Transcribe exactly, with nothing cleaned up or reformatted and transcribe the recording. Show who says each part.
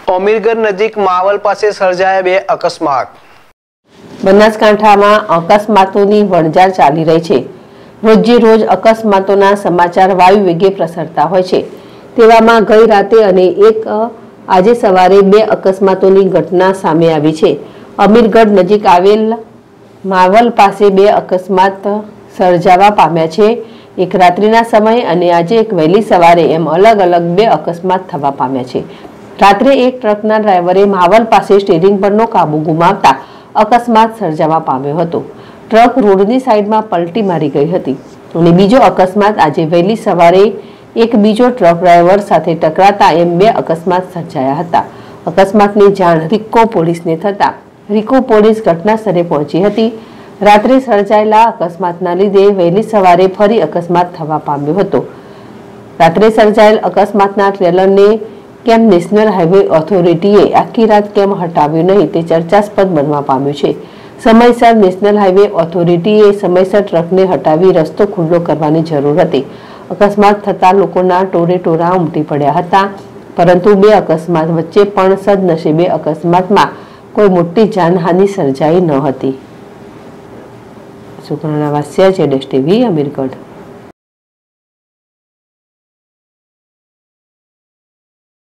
Speaker 1: અમીરગઢ નજીક માવલ પાસે સર્જાયા બે અકસ્માત।
Speaker 2: બનાસકાંઠામાં અકસ્માતોની વણઝાર ચાલી રહી છે। રોજે રોજ અકસ્માતોના સમાચાર વાયુ વેગે પ્રસરતા હોય છે। તેવામાં ગઈ રાતે અને એક આજે સવારે બે અકસ્માતોની ઘટના સામે આવી છે। અમીરગઢ નજીક આવેલ માવલ પાસે બે અકસ્માત સર્જાવા પામ્યા છે। એક રાત્રિના સમયે અને આજે એક વહેલી સવારે એમ અલગ અલગ બે અકસ્માત થવા પામ્યા છે। રાત્રે એક ટ્રકના ડ્રાઈવરે માવલ પાસે સ્ટીરિંગ પરનો કાબુ ગુમાવતા અકસ્માત સર્જાવા પામ્યો હતો। ટ્રક રોડની સાઈડમાં પલટી મારી ગઈ હતી અને બીજો અકસ્માત આજે વહેલી સવારે એક બીજો ટ્રક ડ્રાઈવર સાથે ટકરાતા એમ બે અકસ્માત સર્જાયા હતા। અકસ્માતની જાણ રિક્કો પોલીસને થતા રિક્કો પોલીસ ઘટના સ્થળે પહોંચી હતી। રાત્રે સર્જાયેલા અકસ્માતના લીધે વહેલી સવારે ફરી અકસ્માત થવા પામ્યો હતો। રાત્રે સર્જાયેલ અકસ્માતના ટ્રેલરને કેમ નેશનલ હાઈવે ઓથોરિટીએ આખી રાત કેમ હટાવ્યું નહીં તે ચર્ચાસ્પદ બનવા પામ્યું છે। સમયસર નેશનલ હાઈવે ઓથોરિટીએ સમયસર ટ્રકને હટાવી રસ્તો ખુલ્લો કરવાની જરૂર હતી। અકસ્માત થતા લોકોના ટોરે ટોરા ઉમટી પડ્યા હતા, પરંતુ બે અકસ્માત વચ્ચે પણ સદનસીબે અકસ્માતમાં કોઈ મોટી જાનહાનિ સર્જાઈ ન હતી। સુકર્ણા વાસ્યા, જેડેશ ટીવી, અમીરગઢ।